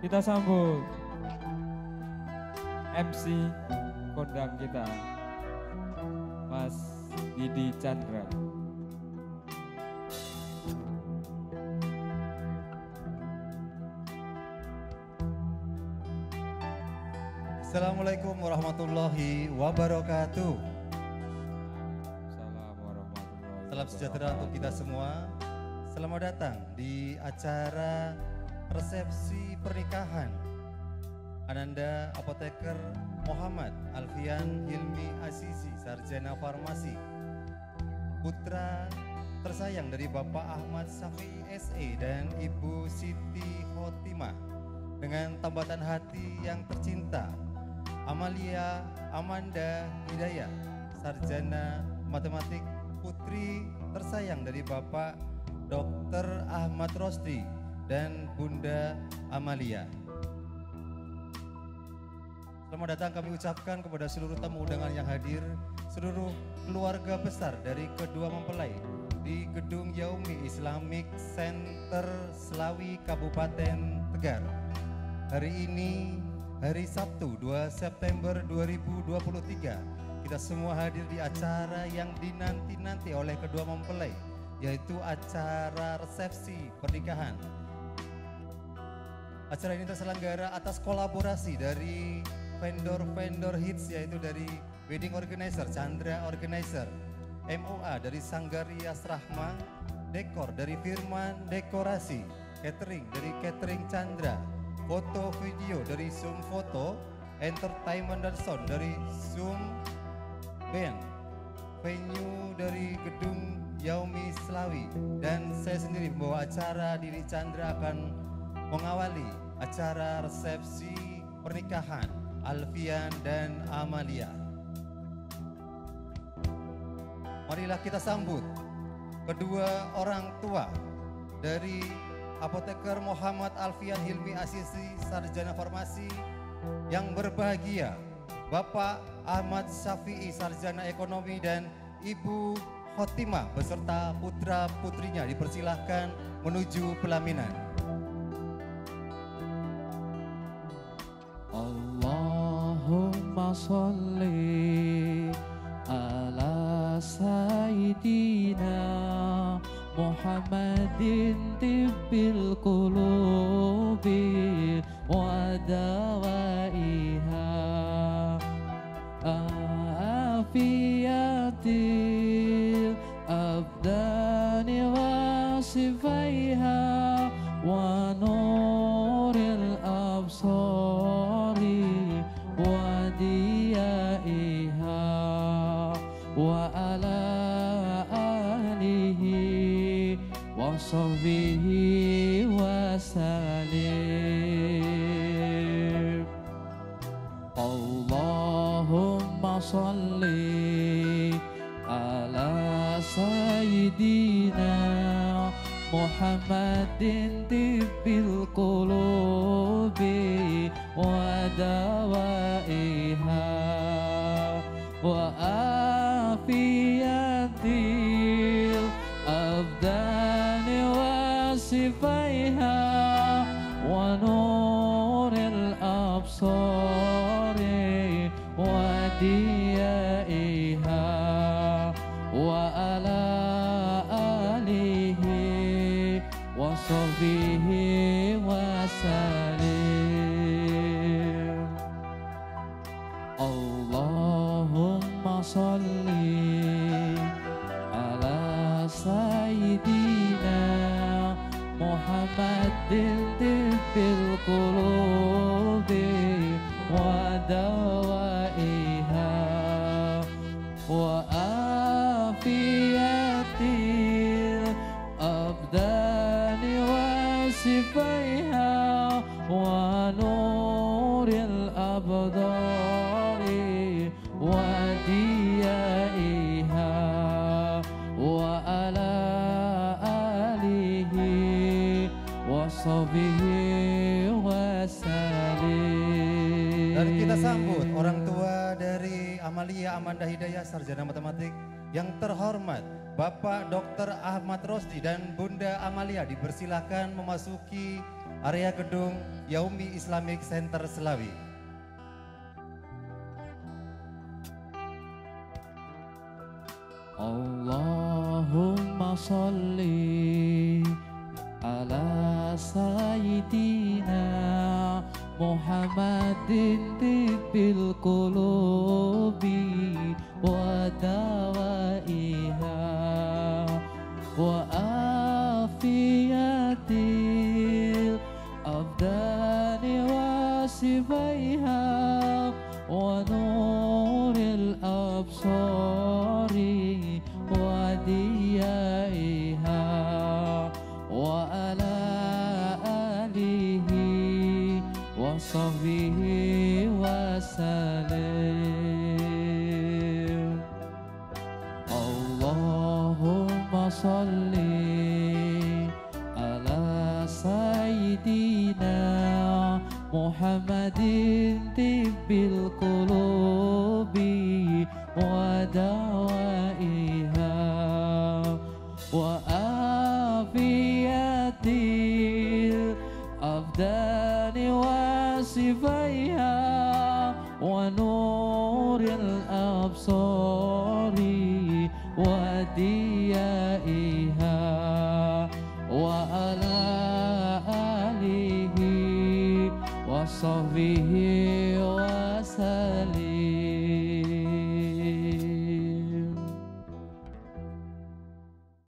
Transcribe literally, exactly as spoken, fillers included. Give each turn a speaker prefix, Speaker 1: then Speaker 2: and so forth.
Speaker 1: Kita sambut M C kondang kita, Mas Didi Chandra.
Speaker 2: Assalamualaikum warahmatullahi wabarakatuh.
Speaker 1: Assalamualaikum warahmatullahi
Speaker 2: Salam sejahtera untuk kita semua. Selamat datang di acara resepsi pernikahan Ananda Apoteker Muhammad Alfian Hilmi Asisi, Sarjana Farmasi, putra tersayang dari Bapak Ahmad Syafi'i S E dan Ibu Siti Khotimah, dengan tambatan hati yang tercinta Amalia Amanda Hidayah, Sarjana Matematik, putri tersayang dari Bapak Dokter Ahmad Rosdi dan Bunda Amalia. Selamat datang kami ucapkan kepada seluruh tamu undangan yang hadir, seluruh keluarga besar dari kedua mempelai di Gedung Yaumi Islamic Center Selawi Kabupaten Tegar. Hari ini hari Sabtu dua September dua ribu dua puluh tiga, kita semua hadir di acara yang dinanti-nanti oleh kedua mempelai, yaitu acara resepsi pernikahan. Acara ini terselenggara atas kolaborasi dari vendor-vendor hits, yaitu dari Wedding Organizer, Chandra Organizer, M O A dari Sanggarias Rahma, dekor dari Firman Dekorasi, catering dari Catering Chandra, foto video dari Zoom Foto, entertainment dan sound dari Zoom Band, venue dari Gedung Yaumi Selawi, dan saya sendiri membawa acara. Didi Chandra akan mengawali acara resepsi pernikahan Alfian dan Amalia. Marilah kita sambut kedua orang tua dari Apoteker Muhammad Alfian Hilmi Asisi, Sarjana Farmasi, yang berbahagia, Bapak Ahmad Syafi'i, Sarjana Ekonomi, dan Ibu Khotimah beserta putra putrinya dipersilahkan menuju pelaminan.
Speaker 3: Allahumma sholli ala sayyidina Muhammadin tibbil qulubi wa dawaiha afiyatil abdani wa sifaiha wa nuril absari wa diyaiha wa ala alihi wa sahbihi wa salim. Allahumma salli ala sayyidina Muhammadin tibbil qulubi wa dawaiha wa afiyatil abdani wa sifaiha wa nuril absari wa diyaiha wa ala alihi wa sahbihi wa salim. Allahumma salli ala sayyidina Muhammadin tibbil qulubi wa dawaiha wa afiyatil abdani wa sifaiha wa nuril abdari wa diyaiha wa ala alihi wa sahbihi wa salim.
Speaker 2: Dan kita sambut orang tua dari Amalia Amanda Hidayah, Sarjana Matematik, yang terhormat Bapak Dokter Ahmad Rosdi dan Bunda Amalia, dipersilahkan memasuki area gedung Yaumi Islamic Center Selawi.
Speaker 3: Allahumma salli ala sayyidina Muhammadin tibbil qulubi wa dawaiha wa afiyatil abdani wa sifaiha wa nuril absari wa diyaiha wa ala alihi wa sahbihi wa salim. Allahumma salli ala sayyidina Muhammadin tibbil qulubi wa dawaiha wa afiyatil abdani wa sifaiha wa nuril absari wa diyaiha wa ala alihi wa sahbihi